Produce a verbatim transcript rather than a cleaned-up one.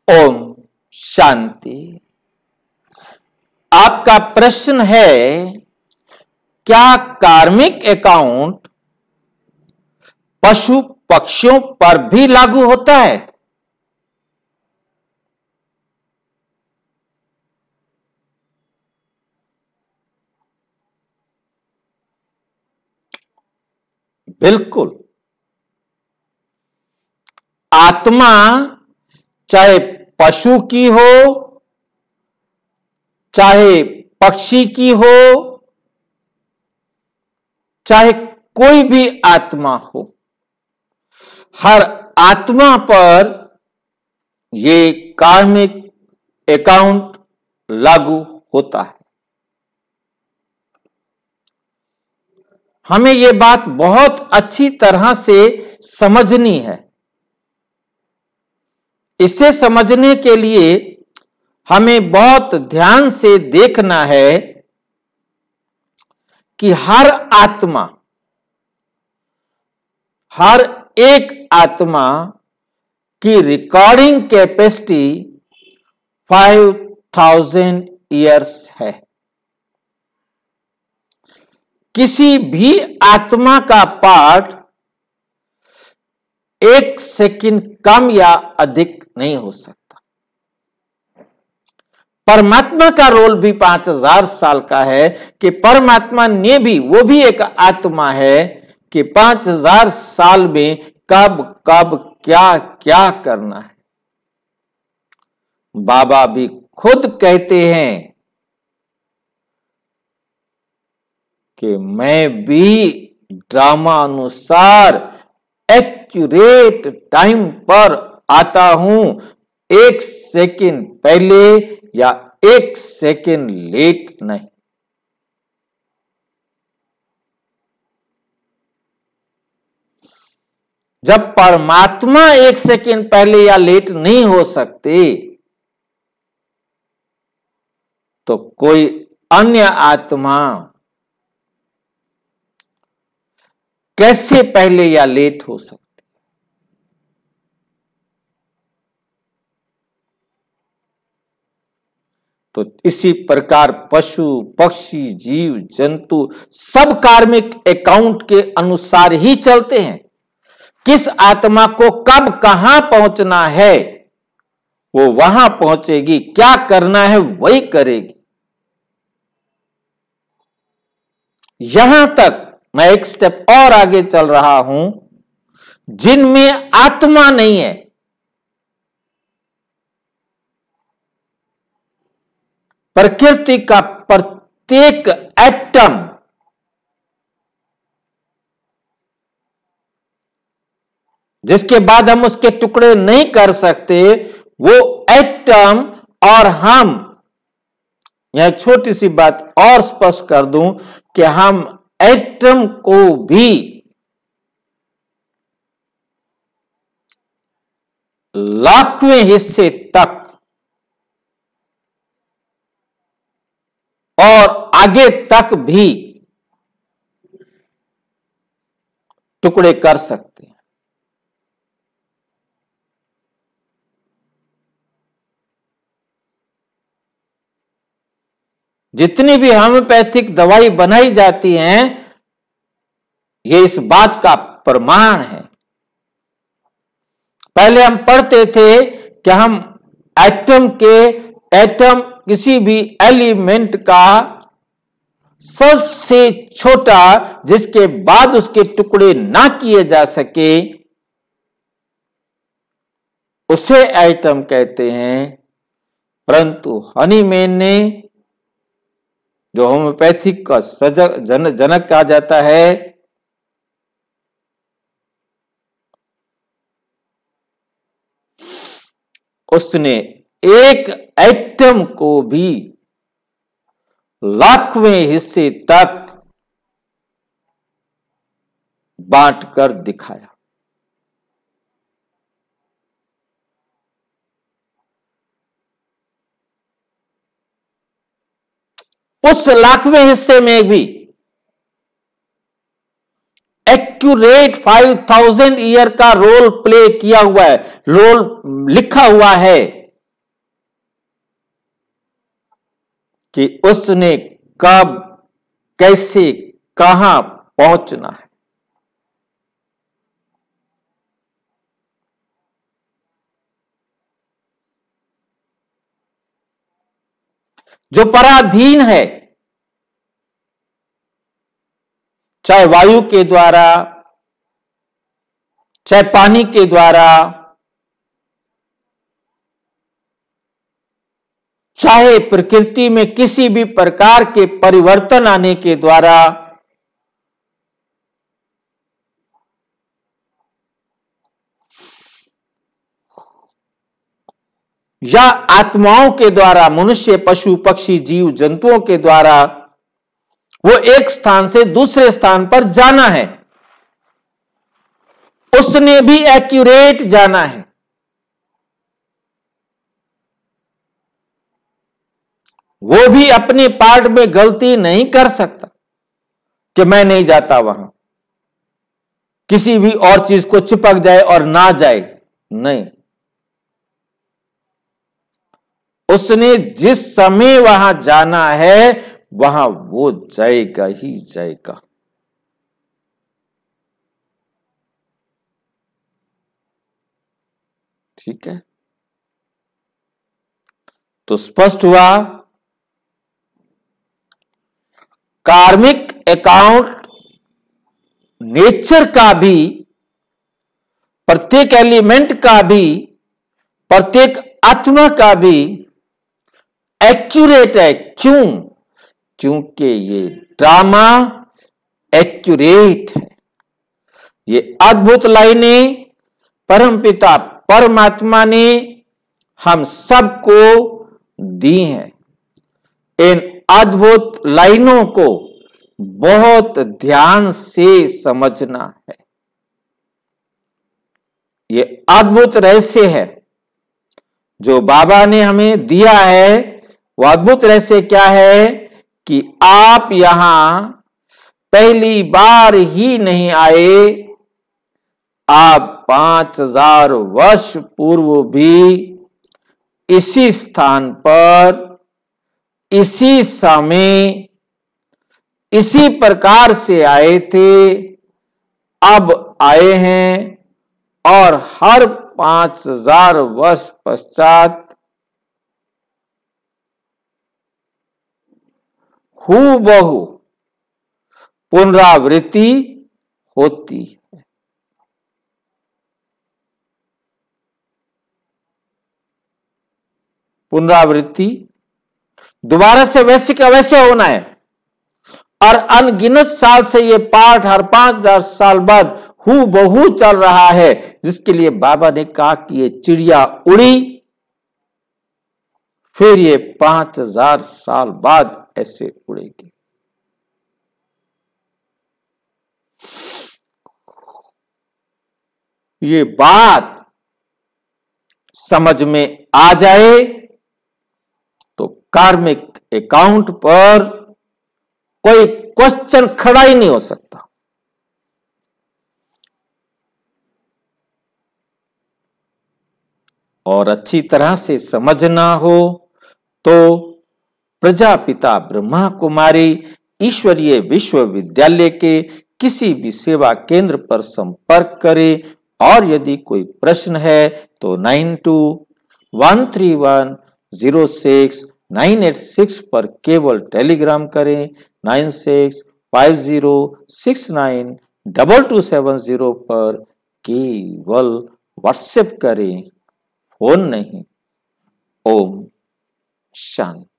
ओम शांति। आपका प्रश्न है, क्या कार्मिक अकाउंट पशु पक्षियों पर भी लागू होता है? बिल्कुल। आत्मा चाहे पशु की हो, चाहे पक्षी की हो, चाहे कोई भी आत्मा हो, हर आत्मा पर यह कार्मिक अकाउंट लागू होता है। हमें यह बात बहुत अच्छी तरह से समझनी है। इसे समझने के लिए हमें बहुत ध्यान से देखना है कि हर आत्मा, हर एक आत्मा की recording capacity five thousand years है। किसी भी आत्मा का पार्ट एक सेकंड कम या अधिक नहीं हो सकता। परमात्मा का रोल भी पांच हजार साल का है कि परमात्मा ने भी, वो भी एक आत्मा है कि पांच हजार साल में कब कब क्या क्या करना है। बाबा भी खुद कहते हैं कि मैं भी ड्रामा अनुसार एक्यूरेट टाइम पर आता हूं, एक सेकंड पहले या एक सेकंड लेट नहीं। जब परमात्मा एक सेकंड पहले या लेट नहीं हो सकते, तो कोई अन्य आत्मा कैसे पहले या लेट हो सकती? तो इसी प्रकार पशु पक्षी जीव जंतु सब कार्मिक अकाउंट के अनुसार ही चलते हैं। किस आत्मा को कब कहां पहुंचना है वो वहां पहुंचेगी, क्या करना है वही करेगी। यहां तक मैं एक स्टेप और आगे चल रहा हूं, जिनमें आत्मा नहीं है, प्रकृति का प्रत्येक एटम जिसके बाद हम उसके टुकड़े नहीं कर सकते, वो एटम और हम, यह छोटी सी बात और स्पष्ट कर दूं कि हम एटम को भी लाखवें हिस्से तक और आगे तक भी टुकड़े कर सकते हैं। जितनी भी होम्योपैथिक दवाई बनाई जाती हैं, ये इस बात का प्रमाण है। पहले हम पढ़ते थे कि हम एटम के एटम किसी भी एलिमेंट का सबसे छोटा, जिसके बाद उसके टुकड़े ना किए जा सके, उसे एटम कहते हैं। परंतु हनीमैन ने, जो होम्योपैथिक का सजग जन, जनक कहा जाता है, उसने एक एटम को भी लाखवें हिस्से तक बांटकर दिखाया। उस लाखवें हिस्से में भी एक्यूरेट फाइव थाउजेंड ईयर का रोल प्ले किया हुआ है, रोल लिखा हुआ है कि उसने कब, कैसे, कहां पहुंचना है। जो पराधीन है, चाहे वायु के द्वारा, चाहे पानी के द्वारा, चाहे प्रकृति में किसी भी प्रकार के परिवर्तन आने के द्वारा, या आत्माओं के द्वारा, मनुष्य, पशु, पक्षी, जीव जंतुओं के द्वारा वो एक स्थान से दूसरे स्थान पर जाना है, उसने भी एक्यूरेट जाना है। वो भी अपने पार्ट में गलती नहीं कर सकता कि मैं नहीं जाता वहां, किसी भी और चीज को चिपक जाए और ना जाए, नहीं। उसने जिस समय वहां जाना है वहां वो जाएगा ही जाएगा। ठीक है, तो स्पष्ट हुआ कार्मिक अकाउंट नेचर का भी, प्रत्येक एलिमेंट का भी, प्रत्येक आत्मा का भी एक्यूरेट है। क्यों? क्योंकि ये ड्रामा एक्यूरेट है। ये अद्भुत लाइनें परमपिता परमात्मा ने हम सबको दी हैं। इन अद्भुत लाइनों को बहुत ध्यान से समझना है। ये अद्भुत रहस्य है जो बाबा ने हमें दिया है। वो अद्भुत रहस्य क्या है कि आप यहां पहली बार ही नहीं आए, आप पांच हजार वर्ष पूर्व भी इसी स्थान पर, इसी समय, इसी प्रकार से आए थे, अब आए हैं और हर पांच हजार वर्ष पश्चात हूबहू पुनरावृत्ति होती है। पुनरावृत्ति दोबारा से वैसे का वैसे होना है। और अनगिनत साल से ये पाठ हर पांच हजार साल बाद हू बहू चल रहा है, जिसके लिए बाबा ने कहा कि ये चिड़िया उड़ी, फिर ये पांच हजार साल बाद ऐसे उड़ेगी। ये बात समझ में आ जाए तो कार्मिक अकाउंट पर कोई क्वेश्चन खड़ा ही नहीं हो सकता। और अच्छी तरह से समझना हो तो प्रजापिता ब्रह्मा कुमारी ईश्वरीय विश्वविद्यालय के किसी भी सेवा केंद्र पर संपर्क करें। और यदि कोई प्रश्न है तो nine two one three one zero six nine eight six पर केवल टेलीग्राम करें। Nine six five zero six nine double two seven zero पर केवल व्हाट्सएप करें, फोन नहीं। ओम शांति।